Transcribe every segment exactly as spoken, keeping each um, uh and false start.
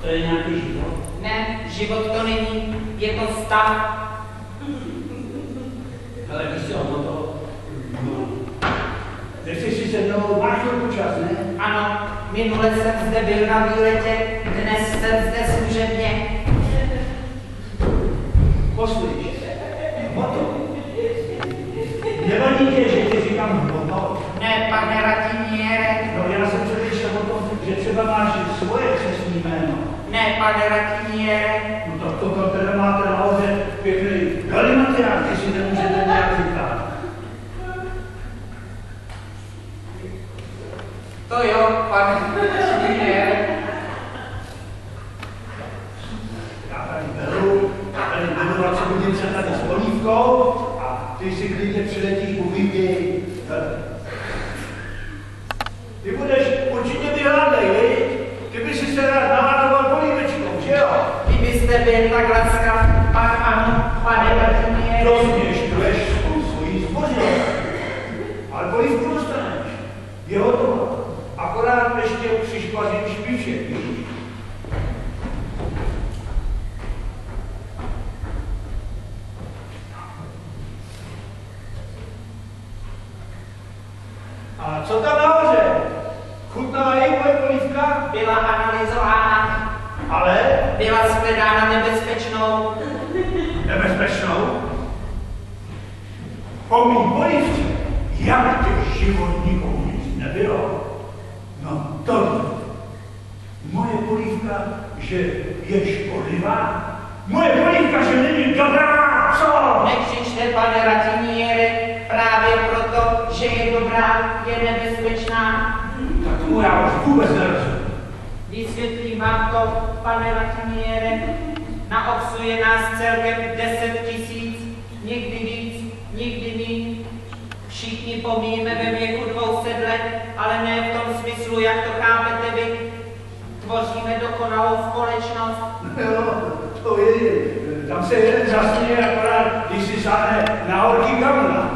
To je nějaký život? Ne, život to není, je to stav. Ale víš co, ono to... No. Nechceš si se mnou, máš chvilku čas, ne? Ano, minule jsem zde byl na výletě, dnes jsem zde služebně. Poslyš, moto. Nevadí tě, že ti říkám moto? Ne, pane Ratiniere. No já jsem přemýšlel o tom, že třeba máš svoje křestní jméno. Ne, pane Ratiniere. No tak toto teda máte nahoře pěkný galimatiák, ty si nemůžete nějak říkat. To jo, pane Ratiniere. Já tady beru, tady beru na co budím se tady s polívkou a ty si klidně přiletíš, uvidí. Ty budeš určitě vyhladnej, viď? Ty by si se rád nahádoval polívečkou, že jo? Kdybyste byl tak laskav, pak ano, pane Ratiniere. Rozměšťuješ svoji zbožnost, ale polívku dostaneš. Je hotovo. Akorát ještě přišpazím špiček, víš? A co tam nahoře? Chutná její moje polívka? Byla analyzována. Ale? Byla shledána nebezpečnou. Nebezpečnou? Po mým polívce? Jak těch životníků nic nebylo? No to moje polívka, že je škodlivá? Moje polívka, že není dobrá, co? Nekřičte, pane Ratiniere, právě proto, že je dobrá, je nebezpečná. Tak tomu já už vůbec nerozumím. Vysvětlím vám to, pane Ratiniere. Na obsu je nás celkem deset tisíc, někdy víc, někdy míň. Všichni pomíjíme ve věku dvou set let, ale ne v tom smyslu, jak to chápete vy. Tvoříme dokonalou společnost. Jo, to je, tam se jeden zasměje akorát, když si sáhne na horký kamna.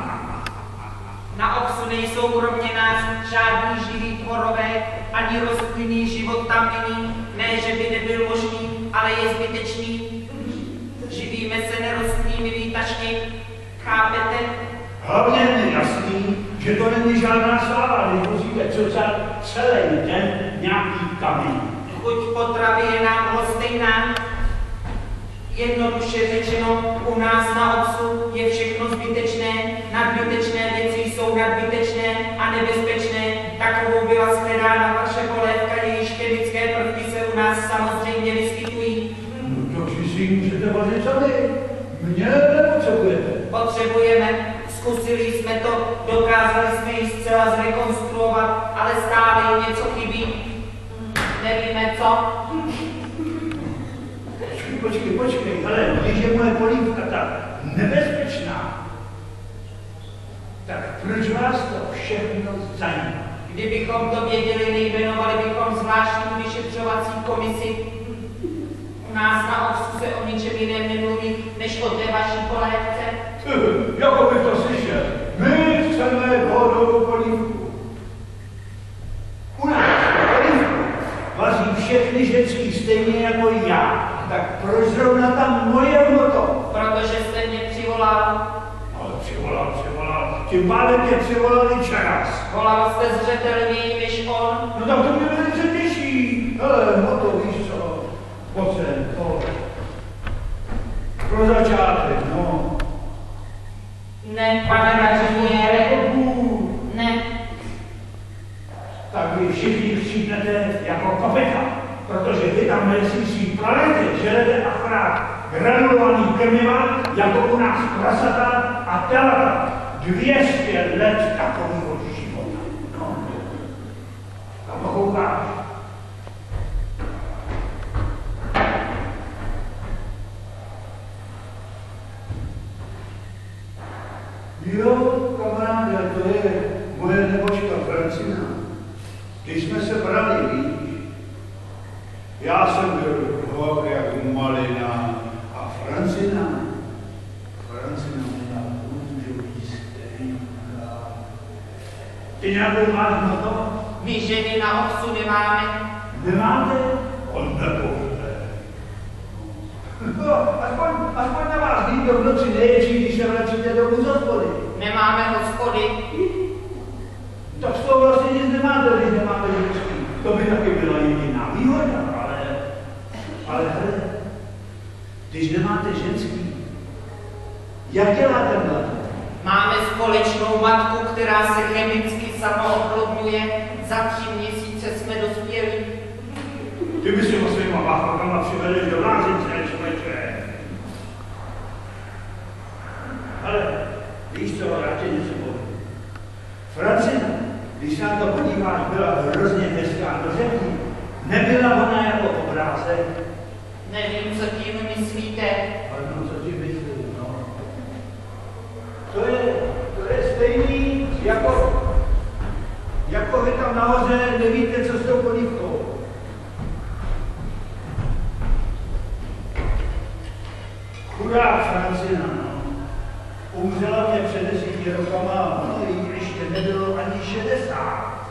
Na obsu nejsou kromě nás žádní živí tvorové, ani rostlinný život tam není. Ne, že by nebyl možný, ale je zbytečný. Živíme se nerostnými výtažky. Chápete? Hlavně je jasný, že to není žádná sláva, když musíte cocat celý den nějaký kamen. Chuť potravy je nám lhostejná. Jednoduše řečeno, u nás na obsu je všechno zbytečné, nadbytečné věci jsou nadbytečné a nebezpečné. Takovou byla shledána vaše polévka, jejíž chemické prvky se u nás samozřejmě vyskytují. No to si můžete vařit sami. Mě nepotřebujete. Potřebujeme, zkusili jsme to, dokázali jsme ji zcela zrekonstruovat, ale stále jí něco chybí. Nevíme co. Počkej, počkej, počkej, ale když je moje polívka tak nebezpečná, tak proč vás to všechno zajímá? Kdybychom to věděli, nejmenovali bychom zvláštní vyšetřovací komisi. U nás na obsu se o ničem jiném nemluví, než o té vaší polévce. Jako bych to slyšel, my chceme vodovou polívku. U nás polívku vaří všechny žecí stejně jako já. Tak proč zrovna tam moje moto? Protože jste mě přivolal. Ale přivolal, přivolal. Tím pádem tě přivolali čas. Volal jste zřetelněji než on. No tak to mě velice těší. Hele, moto, víš co? Pojď sem, pojď. Pro začátek, no. Ne, pane Ratiniere. Ne. Tak vy všichni chcípnete jako kopita. Protože vy tam mezi svý planety žerete akorát granulovaný krmiva, jako u nás prasata a telata. dvě stě let takového života. No. A pokoukáš. Jo, kamaráde, to je moje nebočka Francina. Když jsme se brali, víš, já jsem byl hlok jak malina a Francina. Francina měla růžový stejnka. Ty nějakou máš na to? My ženy na obsu nemáme. Nemáte? nepovídej. No, aspoň, aspoň na vás nikdo v noci neječí, když se vracíte domů z hospody. Nemáme hospody. Tak z toho vlastně nic nemáte, když nemáte ženský. To by taky byla jediná výhoda, ale... Ale hele, když nemáte ženský, jak děláte mladé? Máme společnou matku, která se chemicky sama oplodňuje. Za tři měsíce jsme dospěli. Ty by si ho svýma báchokama přivedeš do lázeňce, člověče. Ale víš co, já tě něco povím. Francina, když se na to podíváš, byla hrozně hezká do řeky. Nebyla ona jako obrázek. Nevím, co tím myslíte. Ale no, co ti myslím, no. To je, to je stejný, jako, jako vy tam nahoře nevíte, co s tou polívkou. Chudák Francina, no. Umřela mě před desíti rokama, no jí ještě nebylo ani šedesát.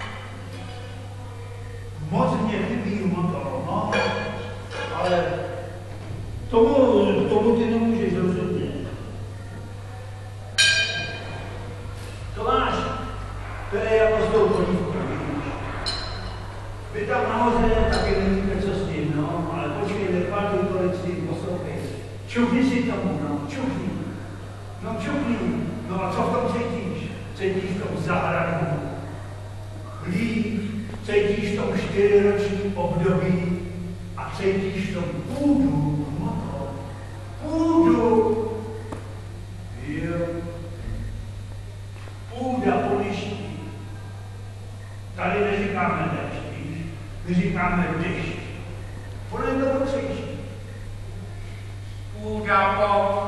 Moc mě chybí motor, no. Ale tomu, tomu ty nemůžeš rozumět. To máš, to je jako s tou polívkou, víš. Vy tam nahoře taky nevíte, co s tím, no, ale počkej, nepátuj tolik s tím, poslouchej. Čuchni si tomu, no, čuchni. No čuchni, no a co v tom cítíš? Cítíš v tom zahradu, líp, cítíš v tom čtyřiroční období a cítíš v tom půdu, motor, půdu. Jo. Půda po liští. Tady neříkáme dešť, víš? My říkáme dešť. Podle toho cítíš. Půda po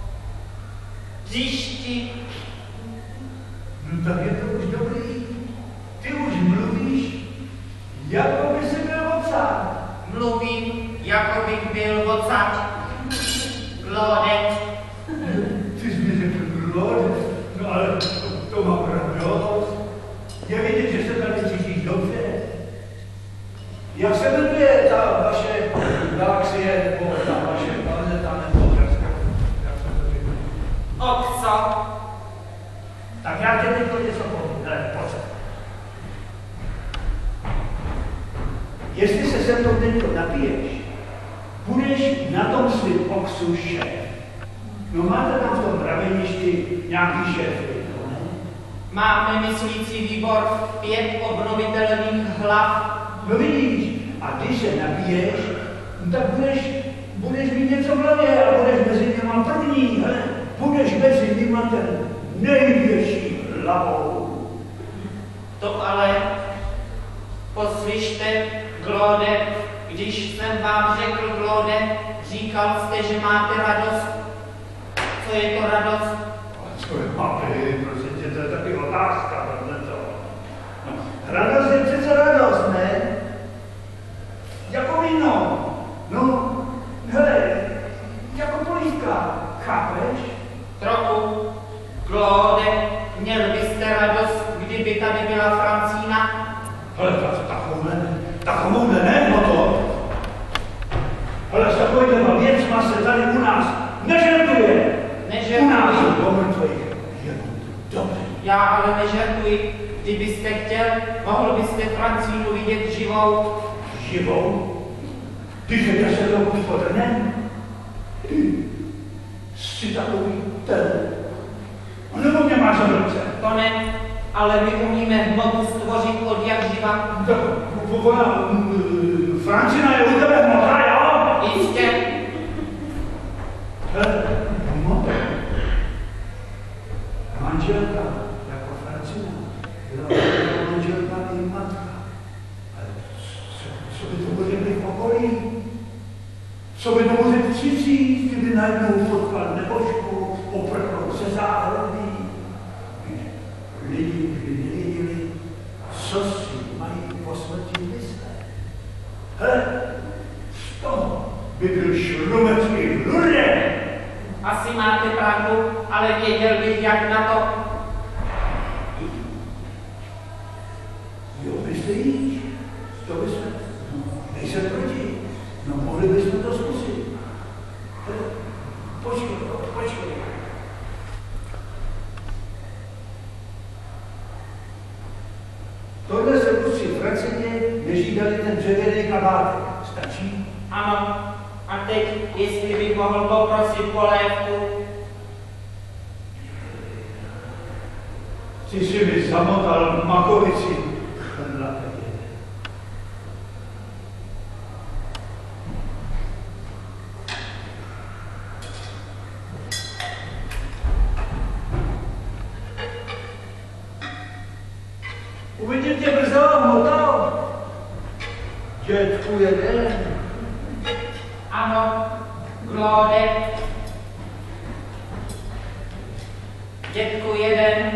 dešti. No tak je to už dobrý. Ty už mluvíš, jako by si byl odsad. Mluvím, jako bych byl odsad. Glodec. Ty jsi mi řekl glodec, no ale to, to mám radost. Je vidět, že se tady cítíš dobře. Jak se jmenuje ta vaše galaxie, nebo ta vaše planeta, nebo jak se to říká? Okso. Tak já tě teď něco povím, ne, pojď. Jestli se se mnou teď napiješ, budeš na tom svým oksu šéf. No máte tam v tom prameništi nějaký šéf, ne? Máme myslící výbor pět obnovitelných hlav. No vidíš, a když se napiješ, no tak budeš, budeš mít něco v hlavě a budeš mezi něma první, hele? Budeš mezi nima ten největší hlavou. To ale poslyšte, Glode, když jsem vám řekl, Glode, říkal jste, že máte radost. Co je to radost? Ale co je papi, prosím tě, to je taky otázka, tohleto. No, radost je přece radost, ne? Jako víno. No, hele, jako polívka, chápeš? Trochu. Glode, měl byste radost, kdyby tady byla Francína? Ale takovouhle, takovouhle ne, no to. Ale s takovýhlema věcma se tady u nás nežertuje. Nežertuji. U nás je do mrtvých jenom dobře. Já ale nežertuji. Kdybyste chtěl, mohl byste Francínu vidět živou. Živou? Když je deset podrnem? Ty jsi takový ten. A nebo mě máš za ruce? To ne, ale my umíme hmotu stvořit od jak živa. Tak ona, Francina je u tebe hmota, jo? Jistě. Hele, hmota. Manželka, jako Francina, byla manželka i matka. Ale co, co by to bude v okolí? Co by to mohli cizí, kdyby najednou potkal nebožku, oprchl se záhradí? Lidi už by nevěděli, co si mají po smrti myslet. Hele, z toho by byl šrumecký hlurě. Asi máte pravdu, ale věděl bych, jak na to. Jo, myslíš? To by se... Nejsem proti. mohli bychom to zkusit. Počkej, počkej. Tohle se musí v raceně, než dali ten dřevěný kabátek. Stačí? Ano. A teď, jestli bych mohl poprosit polévku. Ty si mi zamotal makovici. Uvidím tě brzo, motal. Dětku jeden. Ano, Claude. Dětku jeden.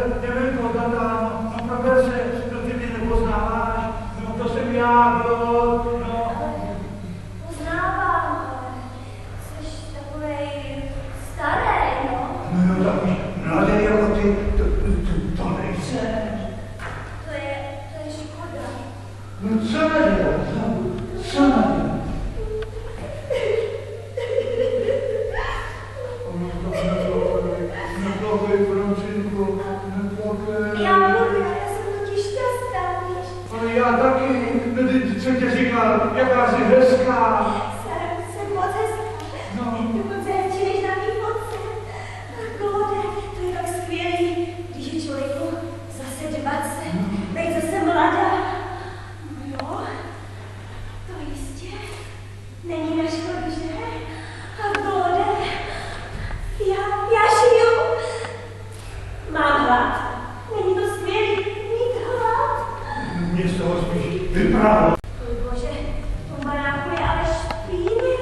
Já, taky, co tě říkal, jaká jsi hezká. Jsem, jsem moc hezká. No. Dokonce hezčí než na mý fotce. Claude, to je tak skvělý, když je člověku zase dvacet, teď zase mladá. No jo, to jistě není na škodu, že? A Claude, já, já žiju. Mám hlad. Není to skvělý mít hlad. Mě z toho spíš vypravilo. Bože, v tom baráku je ale špíny.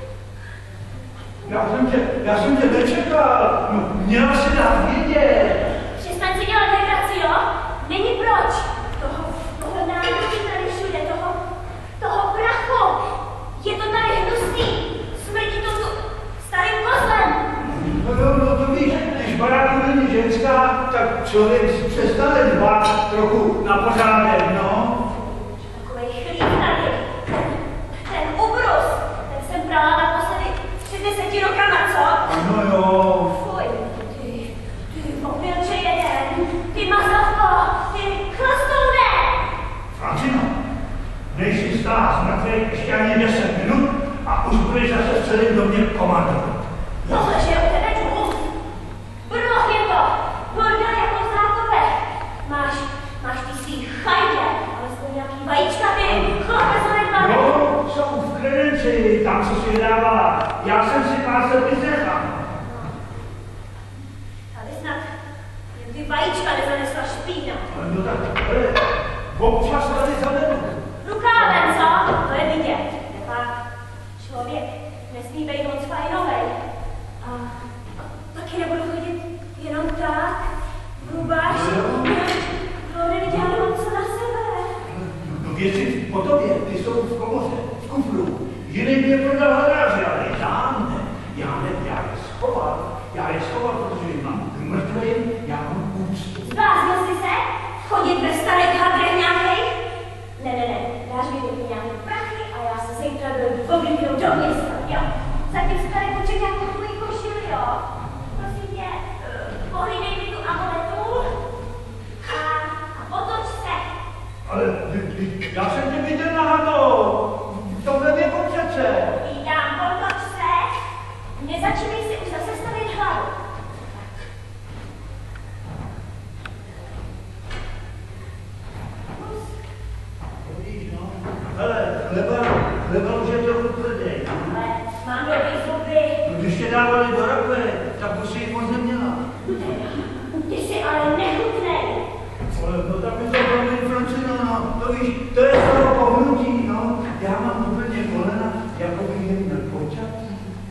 Já jsem tě, já jsem tě nečekal. No, měla si dát vědět. Přestaň si dělat legraci, jo? Není proč. Toho, toho národí tady všude, toho, toho prachu. Je to tady hnusný. Smrdí to tu starým kozlem. No, no, no to víš, když v baráku není ženská, tak člověk si přestane dbát trochu na pořádek, no. Takovej chlík tady. Ten, ten ubrus. Ten jsem brala naposledy před deseti rokama, co? Ano jo. Fuj, ty, ty opilče jeden. Ty mazavko, ty chlastoune. Francino, nejsi stála z mrtvých ještě ani deset minut a už budeš zase v celém domě komandovat. Tohle, že je u tebe dům. Brloch je to. Bordel jako v zákopech. Máš, máš ty svý chajdě, alespoň nějaký vajíčka, ty chlape zanedbané. Jo, jsou v kredenci, tam co si dávala. Já jsem si pár se vyzechal. Tady snad jen ty vajíčka nezanesla špína. No tak, hele, občas tady zavedu. Rukávem, co? To je vidět. Nepak člověk nesmí být moc fajnovej. A, a taky nebudu chodit jenom tak, hrubáš. To neviděla jenom co na sebe. No věci po tobě, ty jsou v komoře, v kufru. Jiný mě prodal hráři, ale já ne. Já ne, já je schoval. Já je schoval, protože je mám mrtvým, já mám úctu. Zbláznil jsi se? Chodit ve starých hadrech nějakých? Ne, ne, ne, dáš mi teď nějaký prachy a já se zítra dojdu v oblíknu do města, jo? Zatím si tady poček jako tvůj košili, jo? Prosím tě, uh, pohlídej mi tu amuletu a, a otoč se. Ale já jsem tě viděl na hado. V tomhle věku přece. Jídám, otoč se. Nezačínej si už zase stavit hlavu. Hele, chleba, chleba už je trochu tvrdý. Ale mám dobrý zuby. No, když tě dávali do rakve, tak už si jich moc neměla. Ty jsi ale nechutnej. Ale no tak mi to velmi Francino, no, to víš, to je z toho pohnutí, no. Já mám úplně kolena, jako bych jen měl počatý.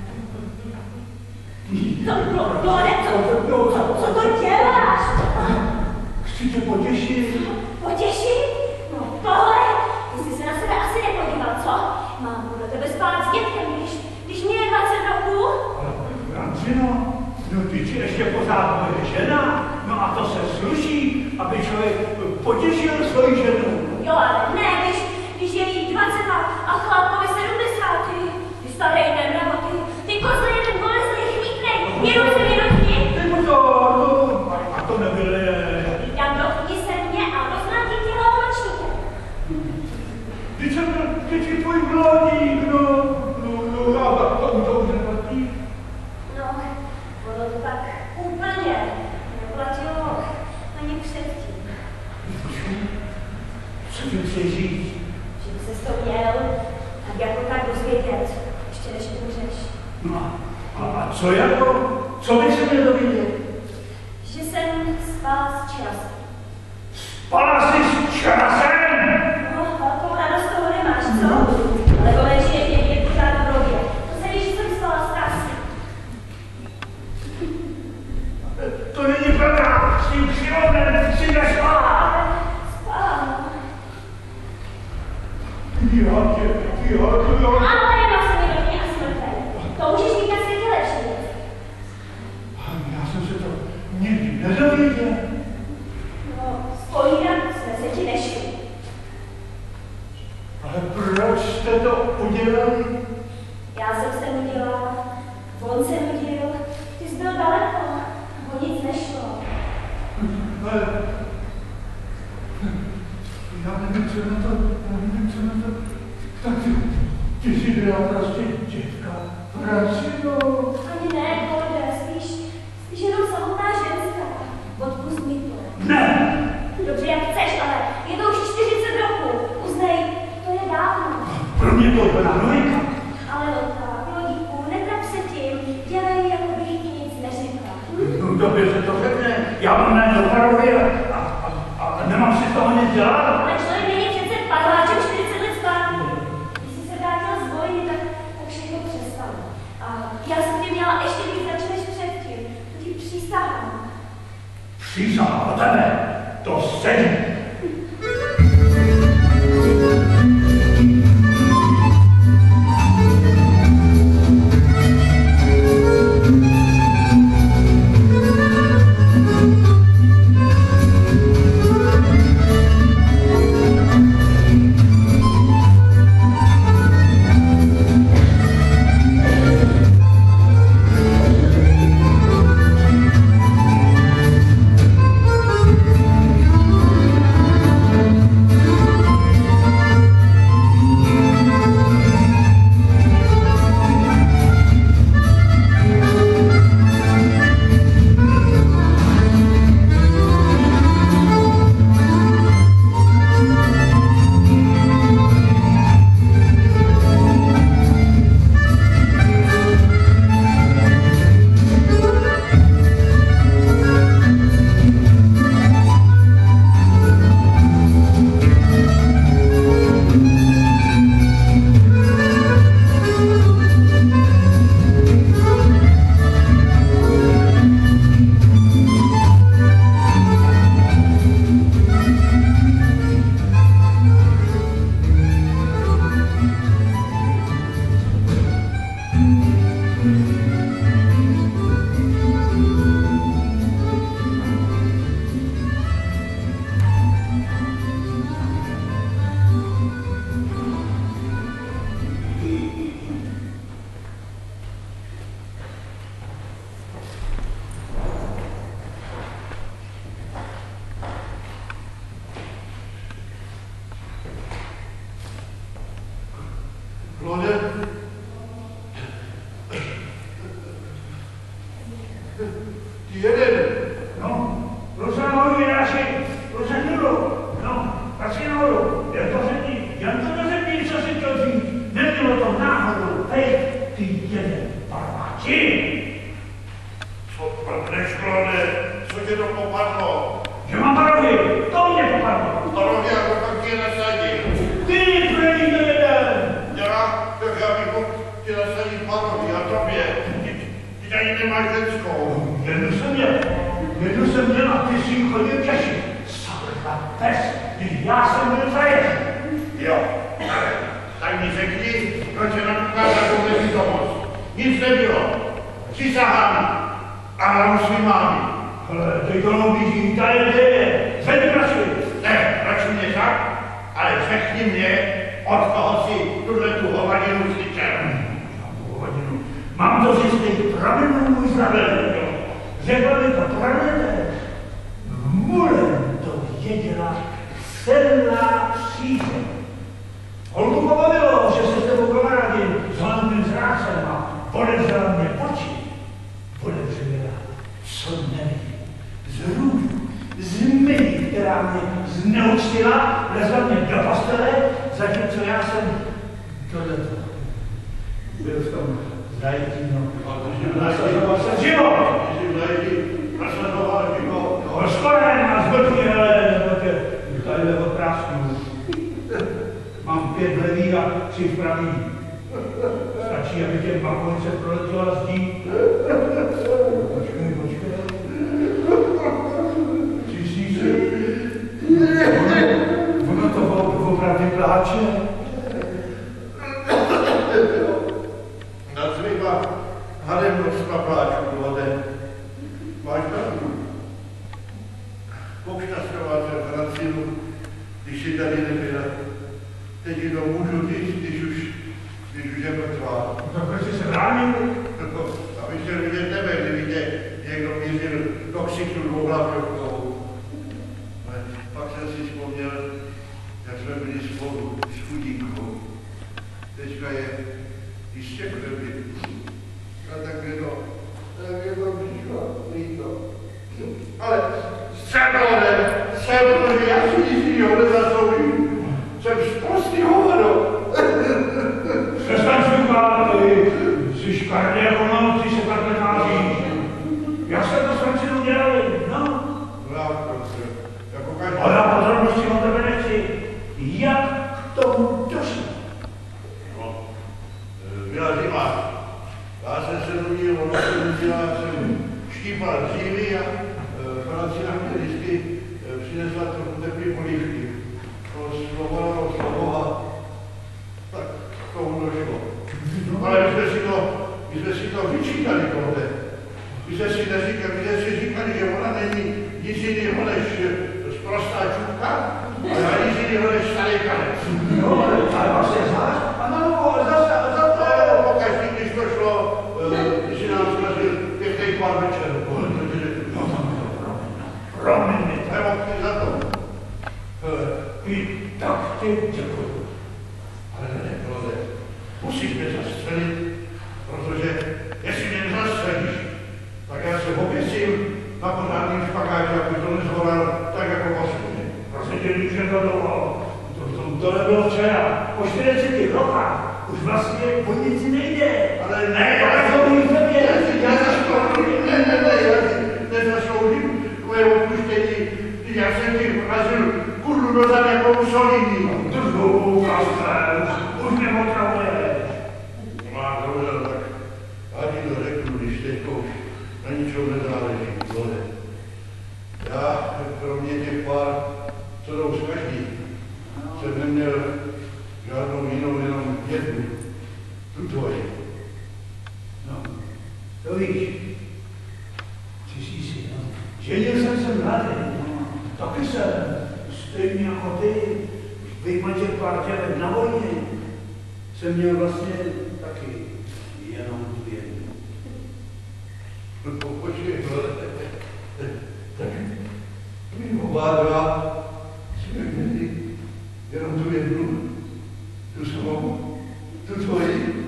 To bylo, Klode, co, co, co to děláš? Chci tě potěšit. Potěšit? No tohle, ty jsi se na sebe asi nepodíval, co? Mám podle tebe spát s dětkem, když, když mě je dvacet roků. Ale Francino, no ty či ještě pořád moje žena, no a to se sluší, aby člověk potěšil svoji ženu. Jo, ale ne, když, když je jí dvacet a, a chlapovi sedmdesát, ty, ty starý nemravo, ty, ty kozle jeden bolestný chmítnej, jenom se mi dotkni. Ty pozor, no, a to nebyly. Říkám, dotkni se mě a doznám ti tělo nočníkem. Ty jsem, ty či tvůj mladík, no, no, no, a to to už neplatí. No, ono to tak úplně neplatilo ani předtím. Co ti chceš říct? Že by ses to měl tak jako tak dozvědět, ještě než umřeš. No a, a, a co jako? Co bych se měl dovědět? Že jsem spala s Čerasem. Spala jsi s Čerasem? No, velkou radost toho nemáš, co? Ale konečně tě je pořád v rově. To se víš, že jsem spala s Kasí. To není pravda, s tím křivonem si nešla. Spala, no. Já tě, já tě, já tě. Ale jenom se mi do mě asi mrtvej. To můžeš mít na světě lepší věc. Já jsem se to nikdy nedověděl. No, spovídat jsme se ti nešli. Ale proč jste to udělali? Já jsem se nudila, on se nudil, ty jsi byl daleko, o nic nešlo. Ale Já nevím, co na to, já nevím, co na to. Tak ty, ty jsi byla prostě dětka Francino. Ani ne, Gorde, spíš, spíš jenom samotná ženská. Odpust mi to. Ne! Dobře, jak chceš, ale je to už čtyřicet roků. Uznej, to je dávno. Pro mě to je plná novinka. Ale no tak, lodíku, netrap se tím, dělej, jako bych ti nic neřekla. Hm? No dobře se to řekne, já mám na to parově a, a, a, a nemám si z toho nic dělat. Ale člověk není přece padláčem čtyřicet let zpátky. Když jsi se vrátila z vojny, tak, tak všechno přestalo. A já jsem tě měla ještě víc začneš předtím. To ti přísahám. Přísahám o tebe, to sedí. Pak jsem si vzpomněl, Přeblodem, přeblodem, já si nic jiného nezasloužím. Jsem sprostý hovado. Přestaň šukat, ty jsi škardě jako noc, ty se takhle tváříš. Jak se to s Francinou dělali, no? No, jako každý. Ale já podrobnosti o tebe nechci. Jak k tomu došlo? No, byla zima. Já jsem se nudil, ono se nudila, jsem štípal dřívy a Francina mě vždycky přinesla trochu teplý polívky. To slovo, slovo a tak k tomu došlo. Ale my jsme si to, my jsme si to vyčítali tohle. My jsme si neříkali, my jsme si říkali, že ona není nic jiného než sprostá čůvka, ale ani nic jiného než starý kanec. No, ale vlastně znáš? Ano, ale zase, zase. No, pokaždý, když to šlo, když si nám zrazil pěknej pár večer. No, promiň mi to. Nebo ty za to. I tak ti děkuju. Ale ne, Klode, musíš mě zastřelit, protože jestli mě nezastřelíš, tak já se oběsím na pořádným špagátě, aby to nezhoral tak jako posledně. Prosím tě, když je to dlouho. To, to, to nebylo včera. Po čtyřiceti rokách už vlastně o nic nejde. Ale ne, ale to můj země. já zasloužím, ne, ne, ne, já si nezasloužím tvoje odpuštění, já jsem ti vrazil kurdu do zad jako Mussolini. Držu, Kasper, už mě otravuješ. Má dobře, tak já ti to řeknu, když teďko už na ničem nezáleží, Klode. Já, kromě těch pár, co jdou z každý, jsem neměl žádnou jinou, jenom jednu, tu tvoji. No, to víš, ty jsi si, no. Ženil jsem se mladý, no. Taky jsem, stejně jako ty, vyjmačil pár tělet na vojně, jsem měl vlastně taky jenom tu jednu. No počkej, tak my oba dva jsme měli jenom tu jednu, tu svou, tu tvoji.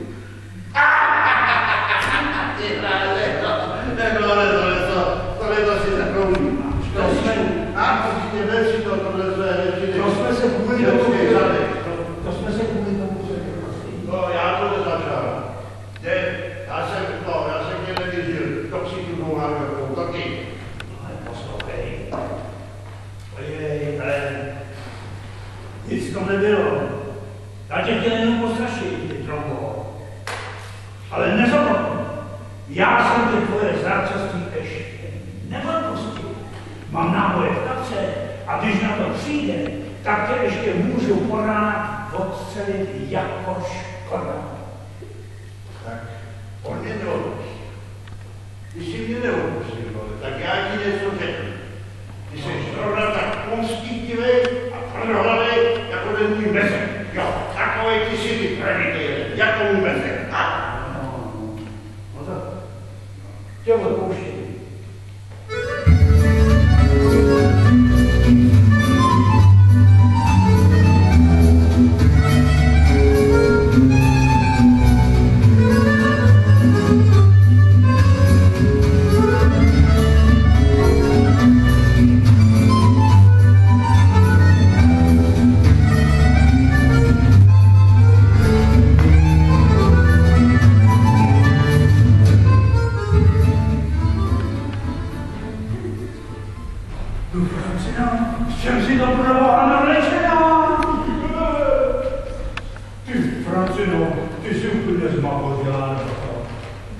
Ty hrále, nebylo tohle to, tohle to si zakrouží. To jsme, A prostě vem si to, tohle své řečiny. to jsme se kvůli tomu, to jsme se kvůli tomu řekli. No, já to nezačal. Ne, já jsem, no, já jsem tě nevěřil, to si tu dlouhá nějakou, to ty. Ale poslouchej, ojej, ale nic to nebylo. Já tě chtěl jenom postrašit, ty trombo. Ale nezapomeň, já jsem ty tvoje zrádcovství ještě neodpustil. Mám náboje v kapse a když na to přijde, tak tě ještě můžu porád odstřelit jako škoda. Tak, on mě neodpustil. Když si mě neodpustil, tak já ti něco řeknu. Ty jsi zrovna tak pomstítivej a tvrdohlavej, jako ten můj mezek. Jo, takovej ty si ty predikejle, jako můj mezek. Tak. No, no tak, tě odpouštím.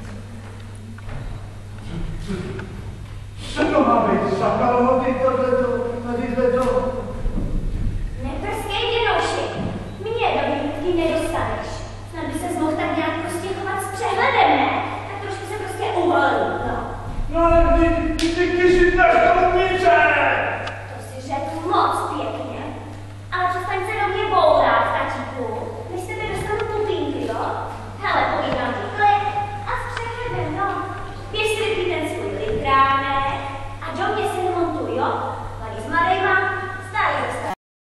Co to má být za kalhoty tohleto?